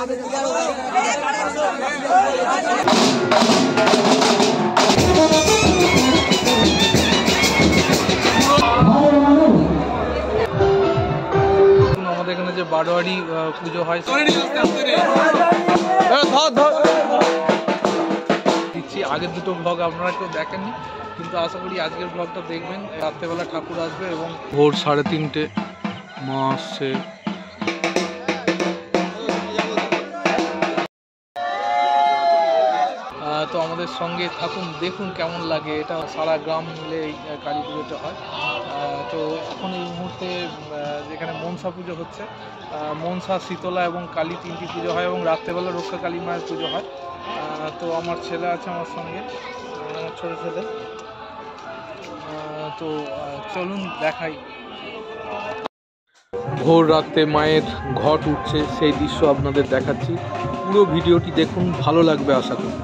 আমাদের এখানে যে বারোয়ারি পুজো হয় দিচ্ছি। আগের দুটো ব্লগ আপনারা কেউ দেখেননি, কিন্তু আশা করি আজকের ব্লগটা দেখবেন। রাত্রেবেলা ঠাকুর আসবে এবং ভোর 3:30 মা আসছে। তো আমাদের সঙ্গে থাকুন, দেখুন কেমন লাগে। এটা সারা গ্রাম মিলে এই কালী পুজোটা হয়। তো এখন এই মুহূর্তে যেখানে মনসা পুজো হচ্ছে, মনসা, শীতলা এবং কালী তিনটি পুজো হয় এবং রাত্রেবেলা রক্ষা কালী মায়ের পুজো হয়। তো আমার ছেলে আছে আমার সঙ্গে, আমার ছোটো ছেলে। তো চলুন দেখাই। ভোর রাতে মায়ের ঘট উঠছে, সেই দৃশ্য আপনাদের দেখাচ্ছি। পুরো ভিডিওটি দেখুন, ভালো লাগবে আশা করি।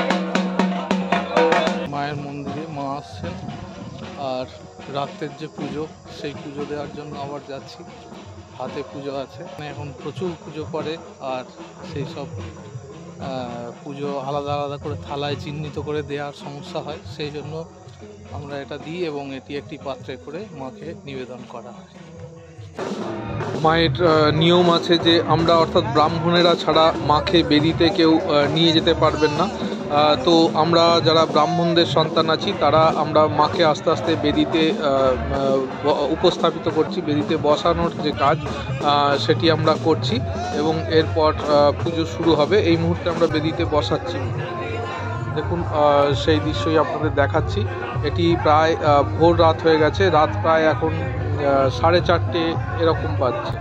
মায়ের মন্দিরে মা আসছেন, আর রাতের যে পুজো, সেই পুজো দেওয়ার জন্য আবার যাচ্ছি। হাতে পুজো আছে, এখন প্রচুর পুজো করে, আর সেই সব পুজো আলাদা আলাদা করে থালায় চিহ্নিত করে দেওয়ার সমস্যা হয়, সেই জন্য আমরা এটা দিই এবং এটি একটি পাত্রে করে মাকে নিবেদন করা হয়। মায়ের নিয়ম আছে যে আমরা অর্থাৎ ব্রাহ্মণেরা ছাড়া মাকে বেদিতে কেউ নিয়ে যেতে পারবেন না। তো আমরা যারা ব্রাহ্মণদের সন্তান আছি তারা আমরা মাকে আস্তে আস্তে বেদিতে উপস্থাপিত করছি। বেদিতে বসানোর যে কাজ সেটি আমরা করছি এবং এরপর পুজো শুরু হবে। এই মুহূর্তে আমরা বেদিতে বসাচ্ছি। দেখুন সেই দৃশ্যই আপনাদের দেখাচ্ছি। এটি প্রায় ভোর রাত হয়ে গেছে, রাত প্রায় এখন 4:30 এরকম বাজছে।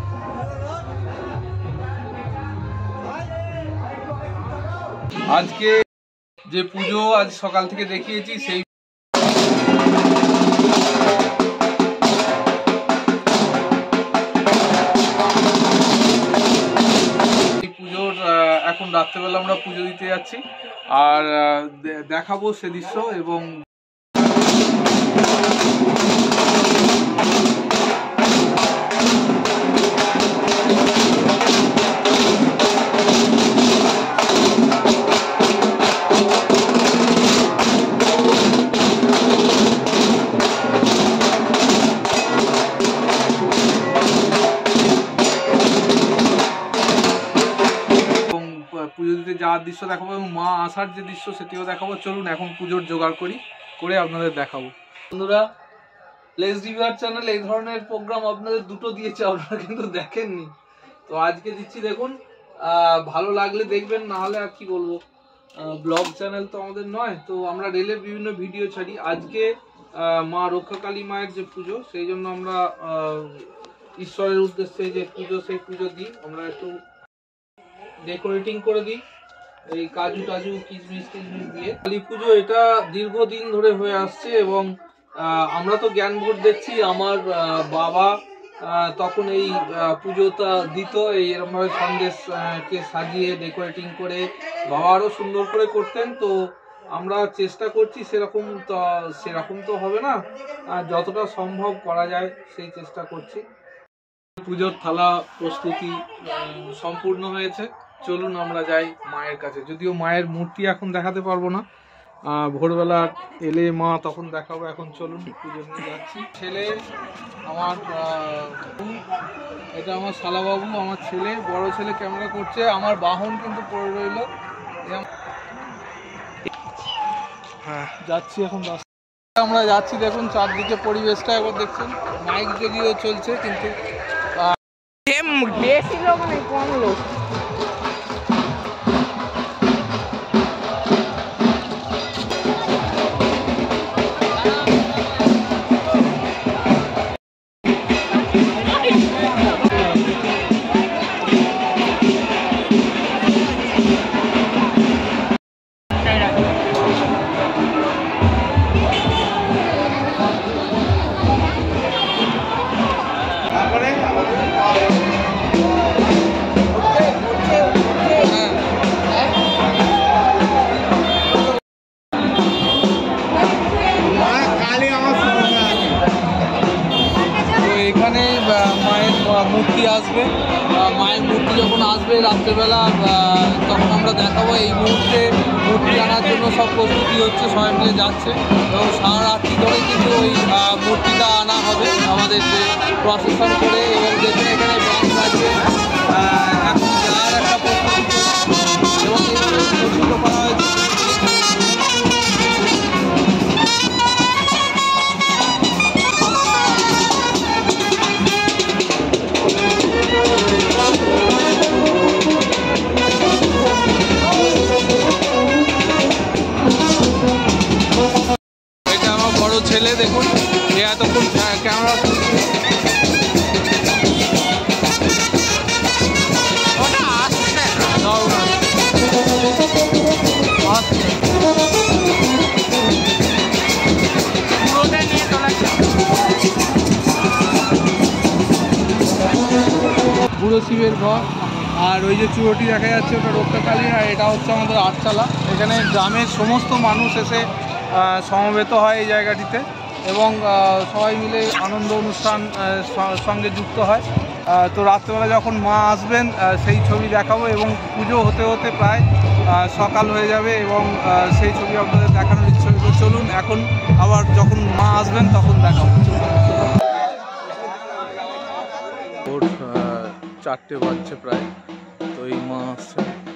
আজকে যে পুজো আজ সকাল থেকে দেখিয়েছি, সেই পুজোর এখন রাত্রেবেলা আমরা পুজো দিতে যাচ্ছি, আর দেখাবো সে দৃশ্য। এবং পুজো দিতে যাওয়ার দৃশ্য দেখাবো এবং মা আসার যে দৃশ্য সেটিও দেখাবো। চলুন এখন পুজোর জোগাড় করে আপনাদের দেখাবো। বন্ধুরা, লেটস রিভিউয়ার চ্যানেল এই ধরনের প্রোগ্রাম আপনাদের দুটো দিয়েছে, আপনারা কিন্তু দেখেননি। তো আজকে দিচ্ছি, দেখুন। ভালো লাগলে দেখবেন, না হলে আর কি বলবো, ব্লগ চ্যানেল তো আমাদের নয়। তো আমরা রেলের বিভিন্ন ভিডিও ছাড়ি। আজকে মা রক্ষা কালী মায়ের যে পুজো, সেই জন্য আমরা ঈশ্বরের উদ্দেশ্যে যে পুজো, সেই পুজো দিই। আমরা একটু ডেকোরেটিং করে দিই, এই কাজু টাজু কিশমিশ দিয়ে। কালী পুজো এটা দীর্ঘদিন ধরে হয়ে আসছে এবং আমরা তো জ্ঞান ভোট দেখছি। আমার বাবা তখন এই পুজোটা দিত, এই এরকমভাবে সন্দেশকে সাজিয়ে ডেকোরেটিং করে। বাবা আরও সুন্দর করে করতেন। তো আমরা চেষ্টা করছি, সেরকম তো হবে না, যতটা সম্ভব করা যায় সেই চেষ্টা করছি। পুজোর থালা প্রস্তুতি সম্পূর্ণ হয়েছে। চলুন আমরা যাই মায়ের কাছে। যদিও মায়ের মূর্তি এখন দেখাতে পারবো না, ভোরবেলা এলে মা তখন দেখাবো। এখন চলুন পুজো নিয়ে যাচ্ছি। ছেলে আমার, এটা আমার শালাবাবু, আমার ছেলে, বড় ছেলে ক্যামেরা করছে। আমার বাহন কিন্তু পড়ে রইল। হ্যাঁ, যাচ্ছি এখন রাস্তায়। আমরা যাচ্ছি, দেখুন চারদিকে পরিবেশটা এবার দেখছেন। মাইক যদিও চলছে, কিন্তু বেশি লোক নেই, কম লোক। যখন আসবে রাত্রেবেলা তখন আমরা দেখাবো। এই মুহূর্তে মূর্তি আনার জন্য সব প্রস্তুতি হচ্ছে, সবাই মিলে যাচ্ছে এবং সারা রাত্রি ধরে কিন্তু ওই মূর্তিটা আনা হবে আমাদের যে প্রসেসন করে। এবং দেখুন এখানে ব্যাংক আছে, এখন যাওয়ার একটা প্রস্তুতি এবং এইভাবে প্রস্তুত করা হয়েছে। এটা আমার বড় ছেলে, দেখুন এ এতক্ষণ ক্যামেরা বুড়ো শিবের ঘর। আর ওই যে চূড়োটি দেখা যাচ্ছে ওটা রক্ষাকালী, আর এটা হচ্ছে আমাদের আটচালা। এখানে গ্রামের সমস্ত মানুষ এসে সমবেত হয় এই জায়গাটিতে এবং সবাই মিলে আনন্দ অনুষ্ঠান সঙ্গে যুক্ত হয়। তো রাত্রেবেলা যখন মা আসবেন সেই ছবি দেখাবো এবং পুজো হতে হতে প্রায় সকাল হয়ে যাবে এবং সেই ছবি আপনাদের দেখানোর ইচ্ছে হলো। চলুন এখন আবার যখন মা আসবেন তখন দেখাবো। ভোর 4টে বাজছে প্রায়, তো এই মা আসছে।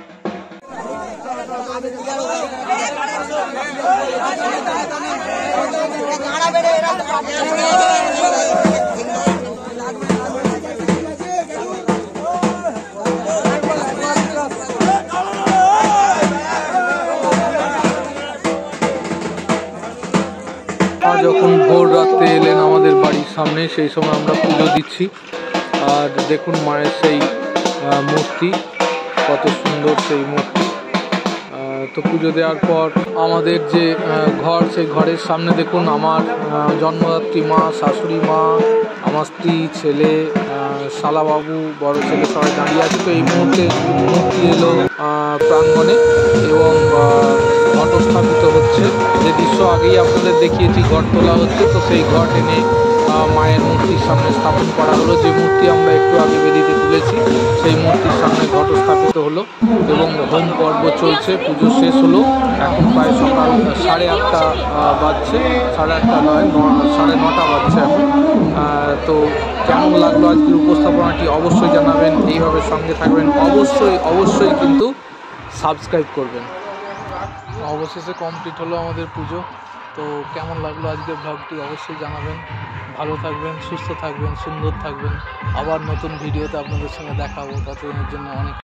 যখন ভোর রাত্রে এলেন আমাদের বাড়ির সামনে, সেই সময় আমরা পুজো দিচ্ছি। আর দেখুন মায়ের সেই মূর্তি, কত সুন্দর সেই মূর্তি। তো পুজো দেওয়ার পর আমাদের যে ঘর, সেই ঘরের সামনে দেখুন আমার জন্মদাত্রী মা, শাশুড়ি মা, আমার স্ত্রী, ছেলে, শালাবাবু, বড় ছেলে সবাই দাঁড়িয়ে আছে। তো এই মুহূর্তে মূর্তি এলো প্রাঙ্গণে এবং ঘট স্থাপিত হচ্ছে। যে দৃশ্য আগেই আপনাদের দেখিয়েছি, ঘট তোলা হচ্ছে। তো সেই ঘট এনে মায়ের মূর্তির সামনে স্থাপন করা হলো। যে মূর্তি আমরা একটু আগে বেদিতে তুলেছি সেই মূর্তির সামনে ঘট স্থাপিত হলো এবং হোম পর্ব চলছে। পুজো শেষ হলো, এখন প্রায় সকাল 8:30 বাজছে, 8:30 নয়, 9:30 বাজছে এখন। তো কেমন লাগলো আজকের উপস্থাপনাটি অবশ্যই জানাবেন, এইভাবে সঙ্গে থাকবেন, অবশ্যই কিন্তু সাবস্ক্রাইব করবেন। অবশেষে কমপ্লিট হলো আমাদের পুজো। তো কেমন লাগলো আজকের ব্লগটি অবশ্যই জানাবেন। ভালো থাকবেন, সুস্থ থাকবেন, সুন্দর থাকবেন। আবার নতুন ভিডিওতে আপনাদের সঙ্গে দেখা হবো। ততদিনের জন্য অনেক